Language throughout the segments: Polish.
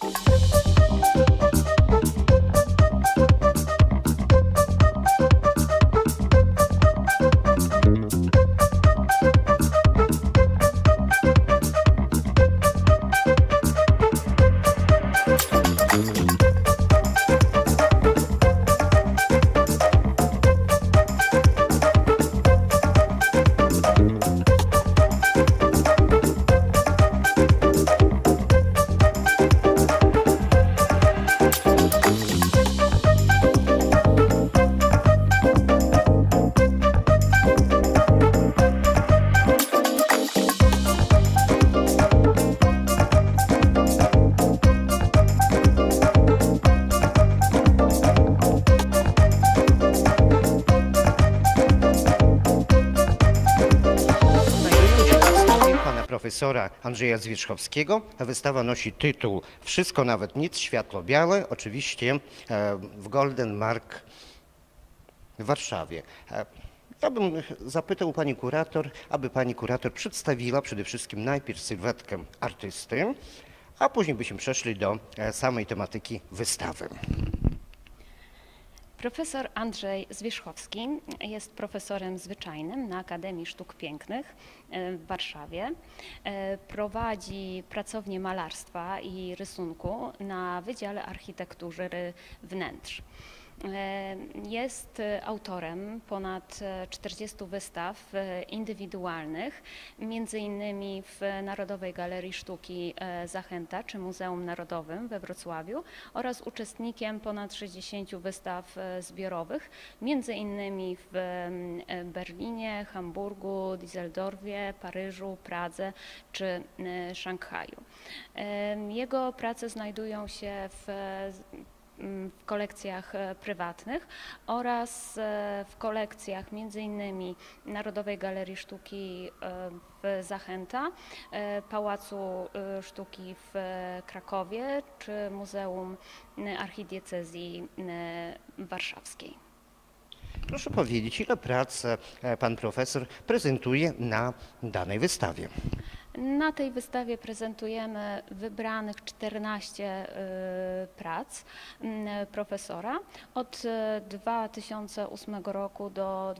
Profesora Andrzeja Zwierzchowskiego. Wystawa nosi tytuł Wszystko, nawet nic, światło białe, oczywiście w Golden Mark w Warszawie. Ja bym zapytał pani kurator, aby pani kurator przedstawiła przede wszystkim najpierw sylwetkę artysty, a później byśmy przeszli do samej tematyki wystawy. Profesor Andrzej Zwierzchowski jest profesorem zwyczajnym na Akademii Sztuk Pięknych w Warszawie. Prowadzi pracownię malarstwa i rysunku na Wydziale Architektury Wnętrz. Jest autorem ponad 40 wystaw indywidualnych, między innymi w Narodowej Galerii Sztuki Zachęta czy Muzeum Narodowym we Wrocławiu oraz uczestnikiem ponad 60 wystaw zbiorowych, między innymi w Berlinie, Hamburgu, Düsseldorfie, Paryżu, Pradze czy Szanghaju. Jego prace znajdują się w kolekcjach prywatnych oraz w kolekcjach m.in. Narodowej Galerii Sztuki w Zachęta, Pałacu Sztuki w Krakowie czy Muzeum Archidiecezji Warszawskiej. Proszę powiedzieć, ile prac pan profesor prezentuje na danej wystawie? Na tej wystawie prezentujemy wybranych 14 prac profesora od 2008 roku do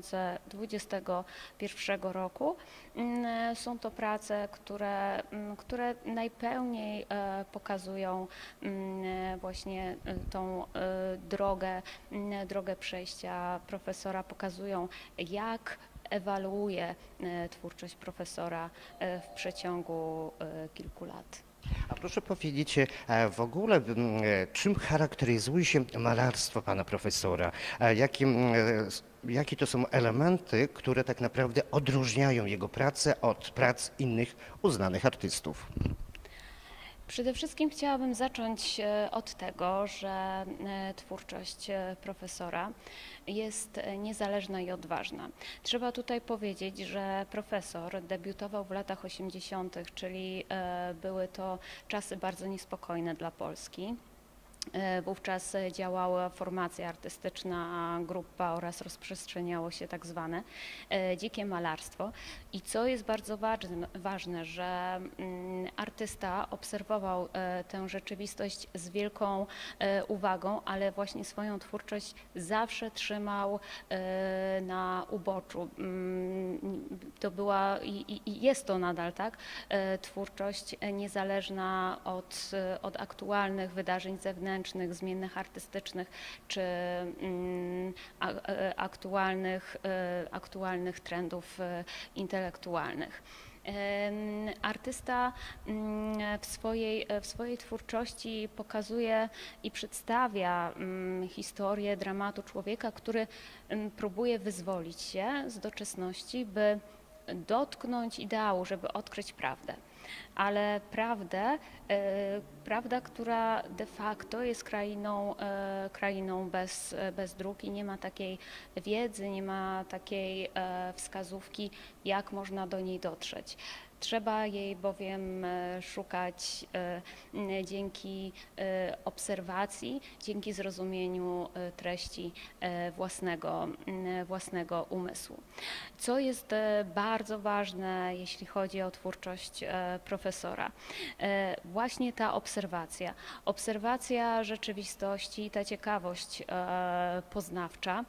2021 roku. Są to prace, które najpełniej pokazują właśnie tą drogę przejścia profesora, pokazują jak ewaluuje twórczość profesora w przeciągu kilku lat. A proszę powiedzieć w ogóle, czym charakteryzuje się malarstwo pana profesora? Jakie to są elementy, które tak naprawdę odróżniają jego pracę od prac innych uznanych artystów? Przede wszystkim chciałabym zacząć od tego, że twórczość profesora jest niezależna i odważna. Trzeba tutaj powiedzieć, że profesor debiutował w latach 80., czyli były to czasy bardzo niespokojne dla Polski. Wówczas działała formacja artystyczna, grupa oraz rozprzestrzeniało się tak zwane dzikie malarstwo. I co jest bardzo ważne, że artysta obserwował tę rzeczywistość z wielką uwagą, ale właśnie swoją twórczość zawsze trzymał na uboczu. To była i jest to nadal tak, twórczość niezależna od aktualnych wydarzeń zewnętrznych, zmiennych artystycznych czy aktualnych trendów intelektualnych. Artysta w swojej twórczości pokazuje i przedstawia historię dramatu człowieka, który próbuje wyzwolić się z doczesności, by dotknąć ideału, żeby odkryć prawdę. Ale prawda, która de facto jest krainą bez dróg i nie ma takiej wiedzy, nie ma takiej wskazówki, jak można do niej dotrzeć. Trzeba jej bowiem szukać dzięki obserwacji, dzięki zrozumieniu treści własnego umysłu. Co jest bardzo ważne, jeśli chodzi o twórczość profesora? Właśnie ta obserwacja. Obserwacja rzeczywistości, ta ciekawość poznawcza,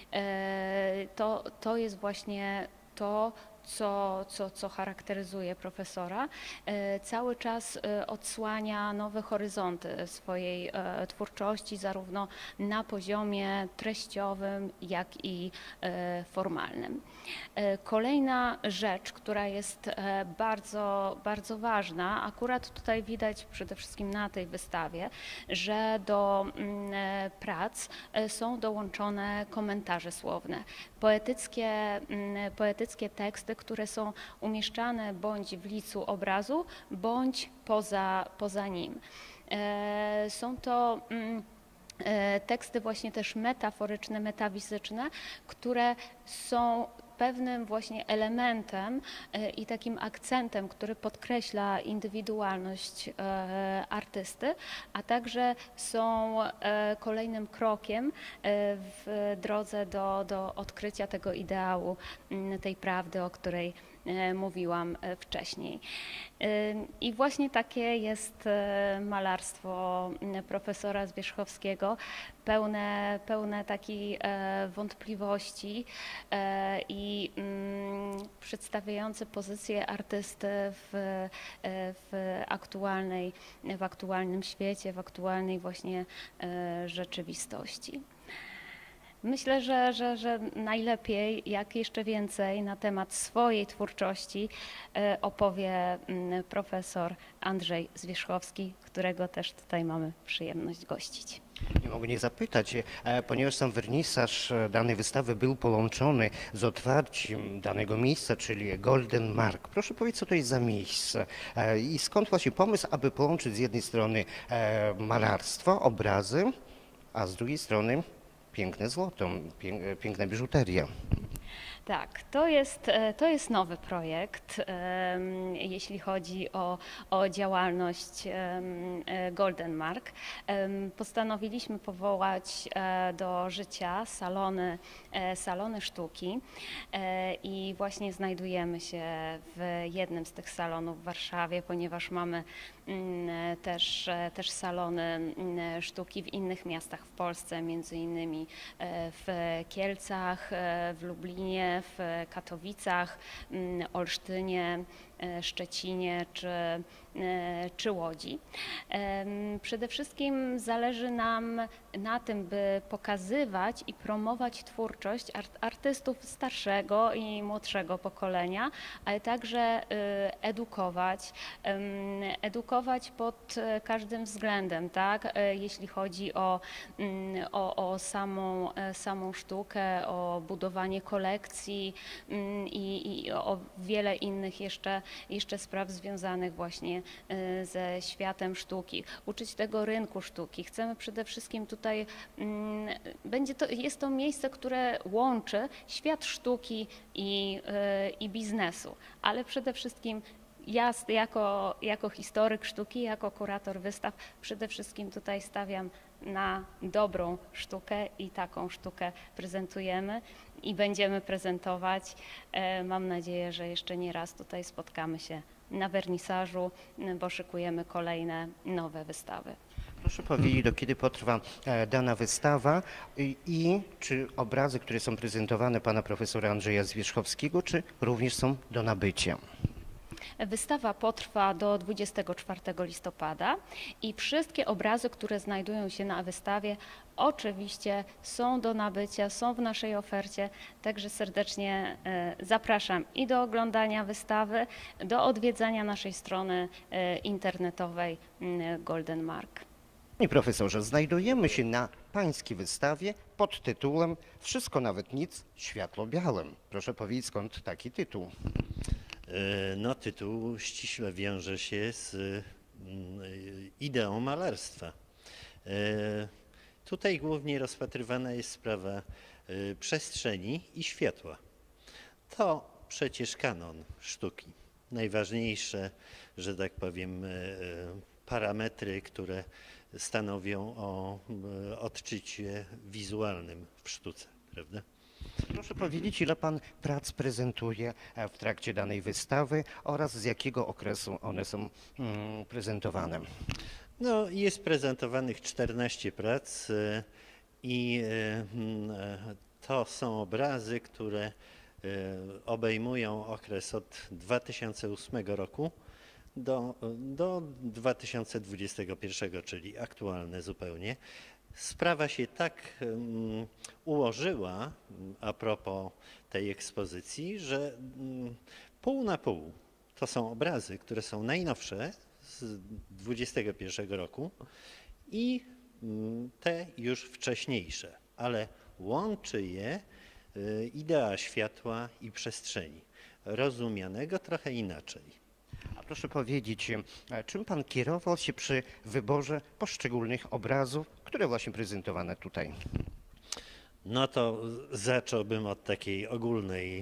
to jest właśnie to, co charakteryzuje profesora. Cały czas odsłania nowe horyzonty swojej twórczości, zarówno na poziomie treściowym, jak i formalnym. Kolejna rzecz, która jest bardzo, bardzo ważna, akurat tutaj widać przede wszystkim na tej wystawie, że do prac są dołączone komentarze słowne, poetyckie teksty, które są umieszczane bądź w licu obrazu, bądź poza nim. Są to teksty właśnie też metaforyczne, metafizyczne, które są pewnym właśnie elementem i takim akcentem, który podkreśla indywidualność artysty, a także są kolejnym krokiem w drodze do odkrycia tego ideału, tej prawdy, o której mówiłam wcześniej. I właśnie takie jest malarstwo profesora Zwierzchowskiego, pełne takich wątpliwości i przedstawiające pozycję artysty w aktualnym świecie, w aktualnej właśnie rzeczywistości. Myślę, że najlepiej, jak jeszcze więcej na temat swojej twórczości opowie profesor Andrzej Zwierzchowski, którego też tutaj mamy przyjemność gościć. Nie mogę nie zapytać, ponieważ sam wernisaż danej wystawy był połączony z otwarciem danego miejsca, czyli Golden Mark. Proszę powiedzieć, co to jest za miejsce i skąd właśnie pomysł, aby połączyć z jednej strony malarstwo, obrazy, a z drugiej strony piękne złoto, piękna biżuteria. Tak, to jest nowy projekt, jeśli chodzi o działalność Golden Mark. Postanowiliśmy powołać do życia salony sztuki i właśnie znajdujemy się w jednym z tych salonów w Warszawie, ponieważ mamy też salony sztuki w innych miastach w Polsce, między innymi w Kielcach, w Lublinie, w Katowicach, Olsztynie, Szczecinie czy Łodzi. Przede wszystkim zależy nam na tym, by pokazywać i promować twórczość artystów starszego i młodszego pokolenia, ale także edukować pod każdym względem, tak? Jeśli chodzi o samą sztukę, o budowanie kolekcji i o wiele innych jeszcze spraw związanych właśnie ze światem sztuki, uczyć tego rynku sztuki. Chcemy przede wszystkim tutaj, jest to miejsce, które łączy świat sztuki i biznesu, ale przede wszystkim ja jako historyk sztuki, jako kurator wystaw przede wszystkim tutaj stawiam na dobrą sztukę i taką sztukę prezentujemy i będziemy prezentować. Mam nadzieję, że jeszcze nie raz tutaj spotkamy się na wernisażu, bo szykujemy kolejne nowe wystawy. Proszę powiedzieć, do kiedy potrwa dana wystawa i czy obrazy, które są prezentowane pana profesora Andrzeja Zwierzchowskiego, czy również są do nabycia? Wystawa potrwa do 24 listopada i wszystkie obrazy, które znajdują się na wystawie, oczywiście są do nabycia, są w naszej ofercie, także serdecznie zapraszam i do oglądania wystawy, do odwiedzania naszej strony internetowej Golden Mark. Panie profesorze, znajdujemy się na pańskiej wystawie pod tytułem Wszystko nawet nic światło-białym. Proszę powiedzieć, skąd taki tytuł? No, tytuł ściśle wiąże się z ideą malarstwa. Tutaj głównie rozpatrywana jest sprawa przestrzeni i światła. To przecież kanon sztuki. najważniejsze, że tak powiem, parametry, które stanowią o odczycie wizualnym w sztuce, prawda? Proszę powiedzieć, ile pan prac prezentuje w trakcie danej wystawy oraz z jakiego okresu one są prezentowane? No, jest prezentowanych 14 prac i to są obrazy, które obejmują okres od 2008 roku do 2021, czyli aktualne zupełnie. Sprawa się tak ułożyła a propos tej ekspozycji, że pół na pół to są obrazy, które są najnowsze z 2021 roku i te już wcześniejsze, ale łączy je idea światła i przestrzeni, rozumianego trochę inaczej. A proszę powiedzieć, czym pan kierował się przy wyborze poszczególnych obrazów, które właśnie prezentowane tutaj? No to zacząłbym od takiej ogólnej,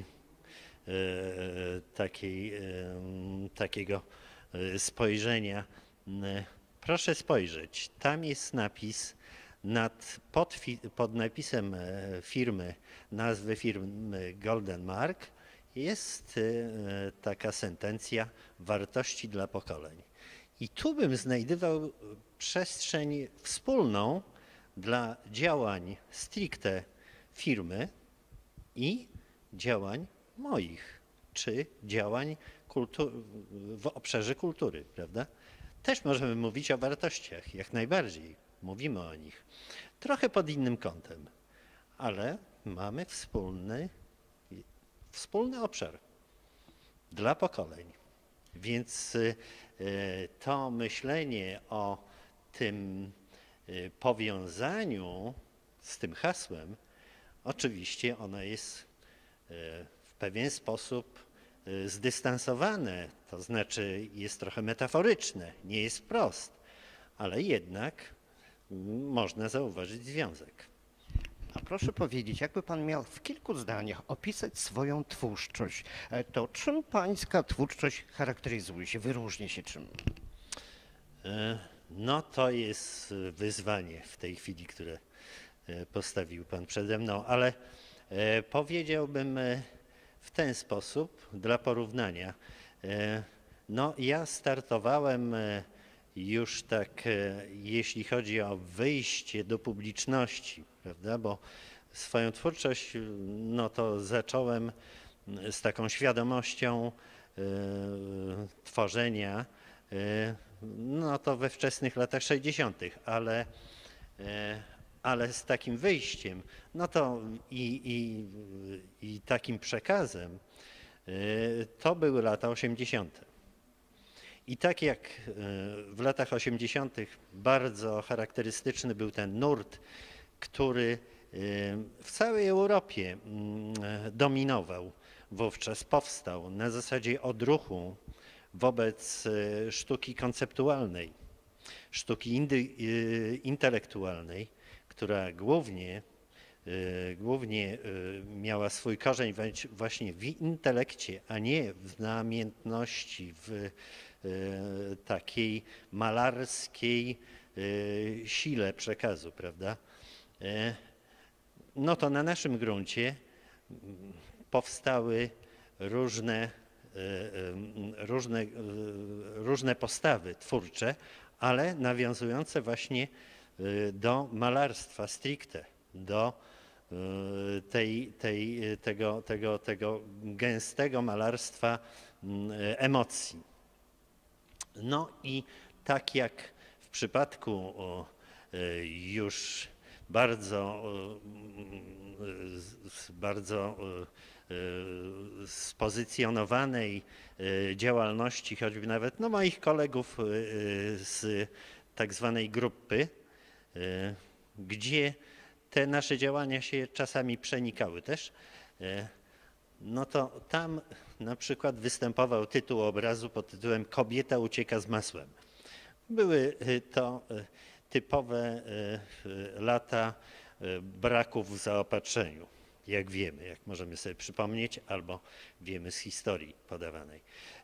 takiego spojrzenia. Proszę spojrzeć, tam jest napis pod napisem firmy, nazwy firmy Golden Mark jest taka sentencja wartości dla pokoleń. I tu bym znajdował przestrzeń wspólną dla działań stricte firmy i działań moich, czy działań w obszarze kultury, prawda? Też możemy mówić o wartościach, jak najbardziej. Mówimy o nich. Trochę pod innym kątem, ale mamy wspólny obszar dla pokoleń. Więc to myślenie o tym powiązaniu z tym hasłem, oczywiście ono jest w pewien sposób zdystansowane, to znaczy jest trochę metaforyczne, nie jest wprost, ale jednak można zauważyć związek. A proszę powiedzieć, jakby pan miał w kilku zdaniach opisać swoją twórczość, to czym pańska twórczość charakteryzuje się, wyróżnia się czym? No to jest wyzwanie w tej chwili, które postawił pan przede mną, ale powiedziałbym w ten sposób dla porównania. No ja startowałem już tak, jeśli chodzi o wyjście do publiczności, prawda, bo swoją twórczość, no to zacząłem z taką świadomością tworzenia, no to we wczesnych latach 60., ale z takim wyjściem, no to i takim przekazem, to były lata 80. I tak jak w latach 80. bardzo charakterystyczny był ten nurt, który w całej Europie dominował, wówczas powstał na zasadzie odruchu wobec sztuki konceptualnej, sztuki intelektualnej, która głównie miała swój korzeń właśnie w intelekcie, a nie w namiętności, w takiej malarskiej sile przekazu, prawda? No to na naszym gruncie powstały różne postawy twórcze, ale nawiązujące właśnie do malarstwa stricte, do tego gęstego malarstwa emocji. No i tak jak w przypadku już bardzo spozycjonowanej działalności, choćby nawet no, moich kolegów z tak zwanej grupy, gdzie te nasze działania się czasami przenikały też, no to tam na przykład występował tytuł obrazu pod tytułem Kobieta ucieka z masłem. Były to typowe lata braków w zaopatrzeniu. jak wiemy, jak możemy sobie przypomnieć, albo wiemy z historii podawanej.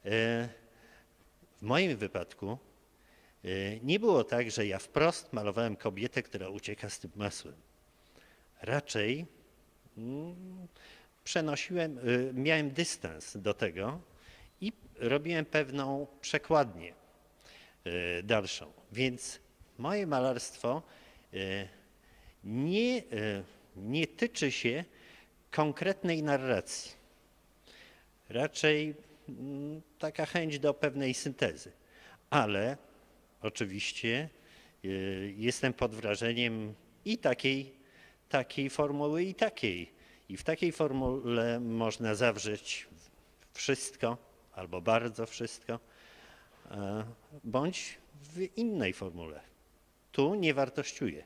W moim wypadku nie było tak, że ja wprost malowałem kobietę, która ucieka z tym masłem. Raczej miałem dystans do tego i robiłem pewną przekładnię dalszą. Więc moje malarstwo nie tyczy się konkretnej narracji. Raczej taka chęć do pewnej syntezy. Ale oczywiście jestem pod wrażeniem i takiej formuły, i takiej. I w takiej formule można zawrzeć wszystko, albo bardzo wszystko, bądź w innej formule. Tu nie wartościuję.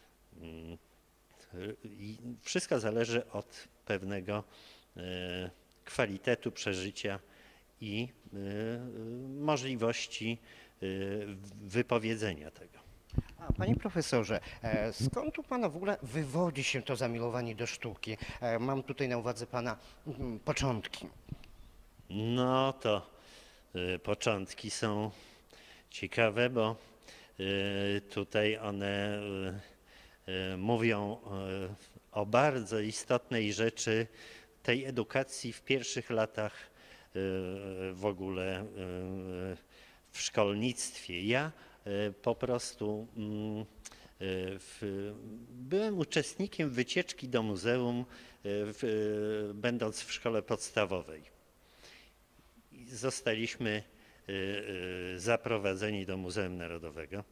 Wszystko zależy od pewnego kwalitetu przeżycia i możliwości wypowiedzenia tego. A, panie profesorze, skąd u pana w ogóle wywodzi się to zamiłowanie do sztuki? Mam tutaj na uwadze pana początki. No to początki są ciekawe, bo tutaj one mówią o bardzo istotnej rzeczy tej edukacji w pierwszych latach w ogóle w szkolnictwie. Ja po prostu byłem uczestnikiem wycieczki do muzeum, będąc w szkole podstawowej. Zostaliśmy zaprowadzeni do Muzeum Narodowego.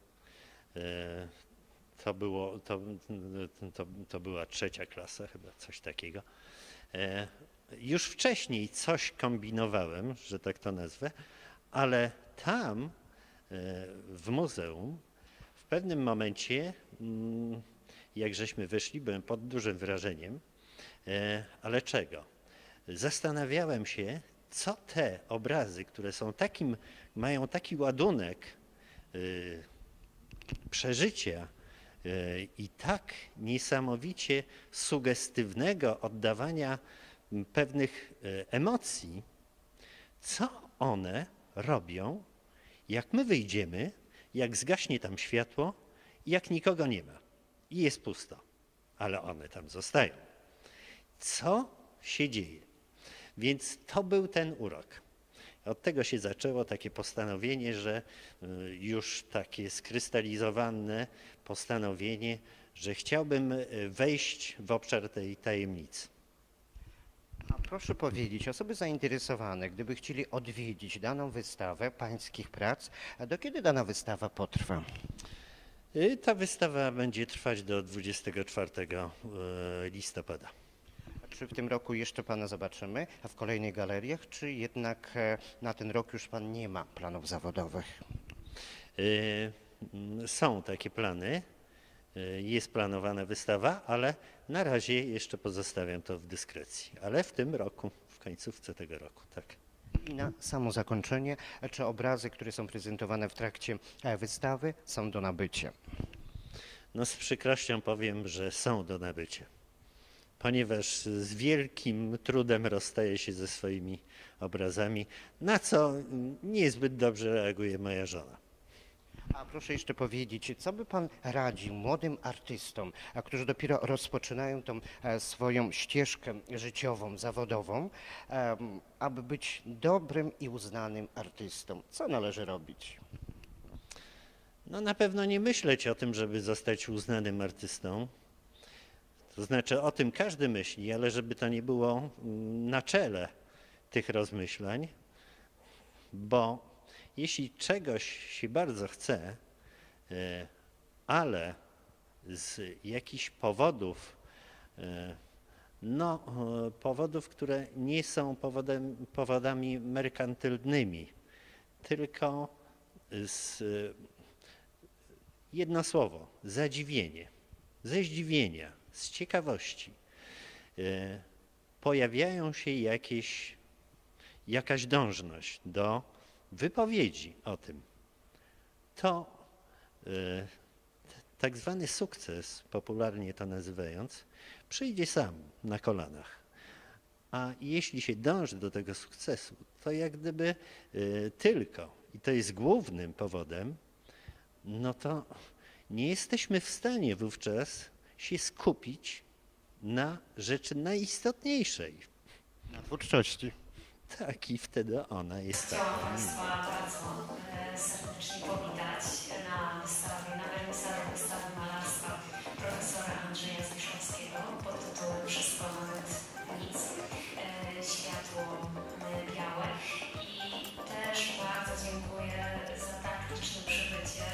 To była 3. klasa, chyba coś takiego. Już wcześniej coś kombinowałem, że tak to nazwę, ale tam w muzeum w pewnym momencie, jak żeśmy wyszli, byłem pod dużym wrażeniem, ale czego? Zastanawiałem się, co te obrazy, które są mają taki ładunek przeżycia i tak niesamowicie sugestywnego oddawania pewnych emocji, co one robią, jak my wyjdziemy, jak zgaśnie tam światło i jak nikogo nie ma i jest pusto, ale one tam zostają. Co się dzieje? Więc to był ten urok. Od tego się zaczęło takie postanowienie, że już takie skrystalizowane postanowienie, że chciałbym wejść w obszar tej tajemnicy. A proszę powiedzieć, osoby zainteresowane, gdyby chcieli odwiedzić daną wystawę pańskich prac, a do kiedy dana wystawa potrwa? Ta wystawa będzie trwać do 24 listopada. Czy w tym roku jeszcze pana zobaczymy, a w kolejnych galeriach, czy jednak na ten rok już pan nie ma planów zawodowych? Są takie plany, jest planowana wystawa, ale na razie jeszcze pozostawiam to w dyskrecji. Ale w tym roku, w końcówce tego roku, tak. I na samo zakończenie, czy obrazy, które są prezentowane w trakcie wystawy, są do nabycia? No z przykrością powiem, że są do nabycia, ponieważ z wielkim trudem rozstaję się ze swoimi obrazami, na co niezbyt dobrze reaguje moja żona. A proszę jeszcze powiedzieć, co by pan radził młodym artystom, którzy dopiero rozpoczynają tą swoją ścieżkę życiową, zawodową, aby być dobrym i uznanym artystą? Co należy robić? No na pewno nie myśleć o tym, żeby zostać uznanym artystą. To znaczy o tym każdy myśli, ale żeby to nie było na czele tych rozmyślań, bo jeśli czegoś się bardzo chce, ale z jakichś powodów, powodów, które nie są powodami merkantylnymi, tylko jedno słowo, zadziwienie, ze zdziwienia, z ciekawości pojawiają się jakaś dążność do wypowiedzi o tym, to tak zwany sukces, popularnie to nazywając, przyjdzie sam na kolanach. A jeśli się dąży do tego sukcesu, to jak gdyby tylko, i to jest głównym powodem, no to nie jesteśmy w stanie wówczas się skupić na rzeczy najistotniejszej. Na twórczości. Tak, i wtedy ona jest taka. Chciałam Państwa bardzo serdecznie powitać na wystawie, na wernisażu wystawy malarstwa profesora Andrzeja Zwierzchowskiego pod tytułem Wszystko nawet nic, światło białe. I też bardzo dziękuję za tak liczne przybycie.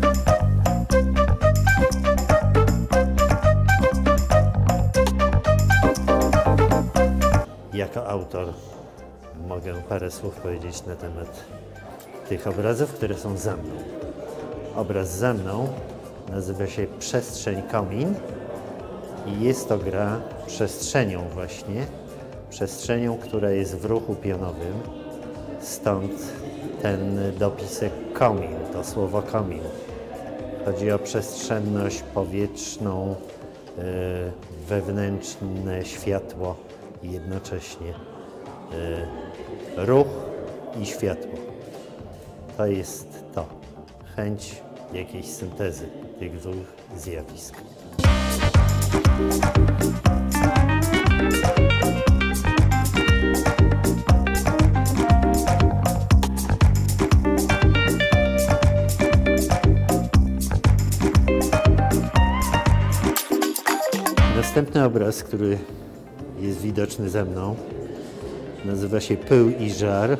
Jako autor mogę parę słów powiedzieć na temat tych obrazów, które są za mną. Obraz za mną nazywa się Przestrzeń Komin i jest to gra przestrzenią właśnie, przestrzenią, która jest w ruchu pionowym, stąd ten dopisek komin, to słowo komin. Chodzi o przestrzenność powietrzną, wewnętrzne światło i jednocześnie ruch i światło. To jest to. Chęć jakiejś syntezy tych dwóch zjawisk. Następny obraz, który jest widoczny ze mną, nazywa się Pył i żar.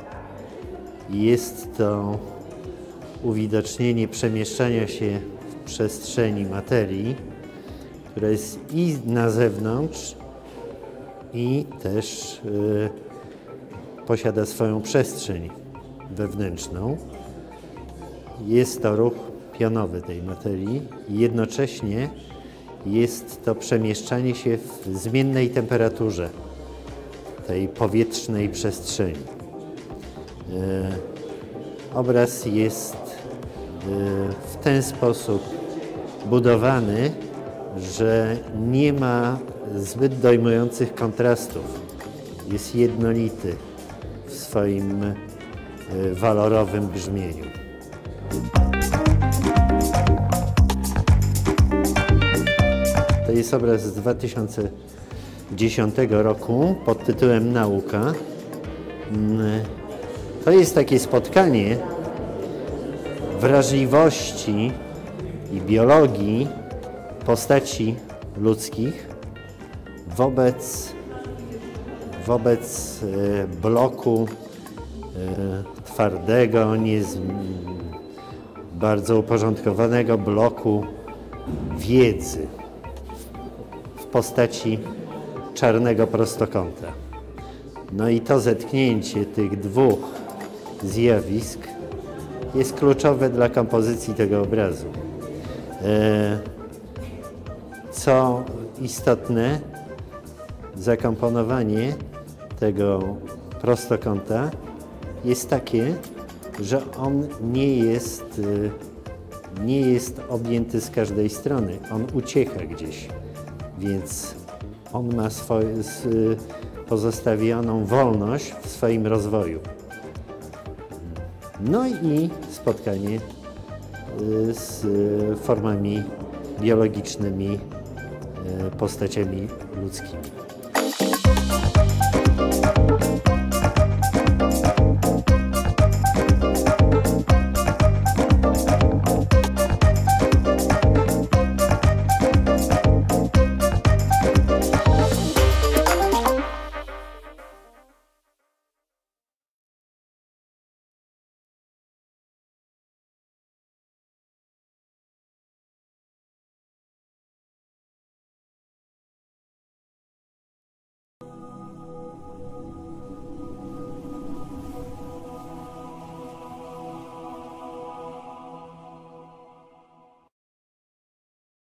Jest to uwidocznienie przemieszczania się w przestrzeni materii, która jest i na zewnątrz, i też posiada swoją przestrzeń wewnętrzną. Jest to ruch pionowy tej materii i jednocześnie jest to przemieszczanie się w zmiennej temperaturze tej powietrznej przestrzeni. Obraz jest w ten sposób budowany, że nie ma zbyt dojmujących kontrastów. Jest jednolity w swoim walorowym brzmieniu. To jest obraz z 2010 roku pod tytułem Nauka. To jest takie spotkanie wrażliwości i biologii postaci ludzkich wobec bloku twardego, bardzo uporządkowanego bloku wiedzy w postaci czarnego prostokąta. No i to zetknięcie tych dwóch zjawisk jest kluczowe dla kompozycji tego obrazu. Co istotne, zakomponowanie tego prostokąta jest takie, że on nie jest objęty z każdej strony, on ucieka gdzieś, więc on ma pozostawioną wolność w swoim rozwoju. No i spotkanie z formami biologicznymi, postaciami ludzkimi.